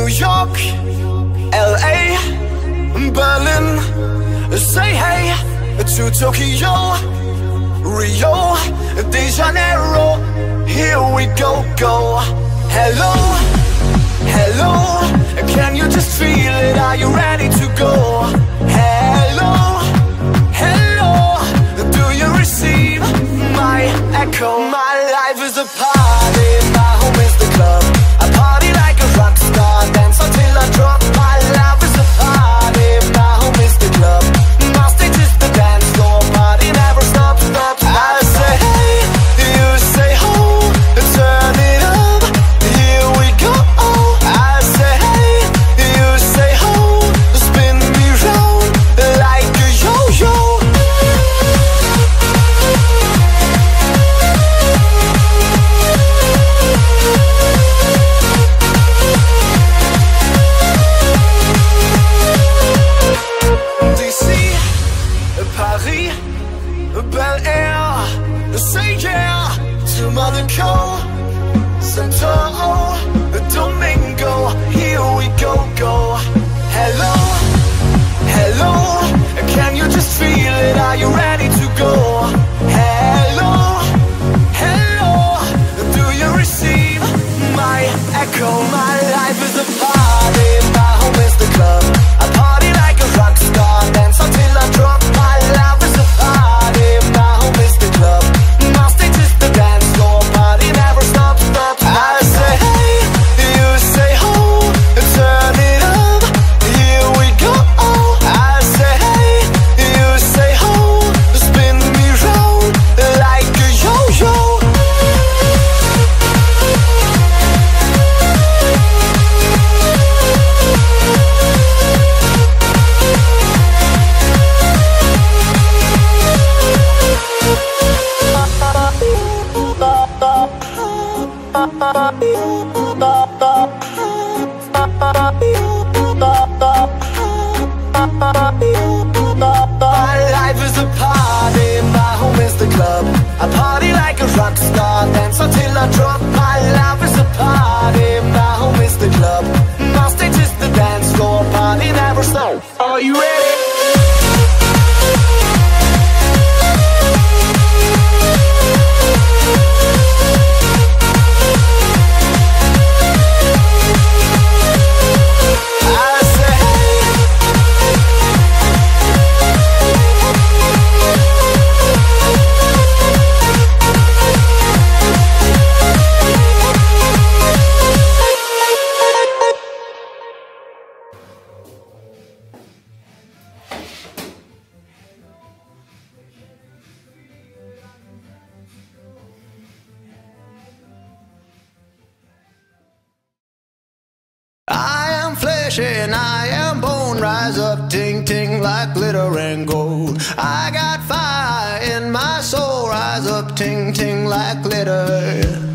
New York, LA, Berlin, say hey to Tokyo, Rio de Janeiro. Here we go, go. Hello, hello, can you just feel it? Are you ready to go? Hello, hello, do you receive my echo? My life is a party, my home is the club. I party like a rock star, dance until I drop. My life is a party, my home is the club. My stage is the dance floor, party never stops, stops. I say hey, you say ho, turn it up, here we go. I say hey, you say ho, spin me round like a yo-yo. Paris, Bel Air, say yeah to Monaco, Santo Domingo. Here we go, go. Hello, hello, can you just feel it? Are you ready to go? Hello, hello, do you receive my echo? My life is a party, my home is the club. I party like a rock star, dance until I drop. My life is a party, my home is the club. My stage is the dance floor, party never stops, stops. I say hey, you say ho, turn it up, here we go. I say hey, you say ho, spin me round like a yo-yo. My life is a party, my home is the club. I party like a rock star, dance until I drop. My life is a party, my home is the club. My stage is the dance floor, party never stops. Are you ready? I am flesh and I am bone, rise up, ting ting like glitter and gold. I got fire in my soul, rise up, ting ting like glitter.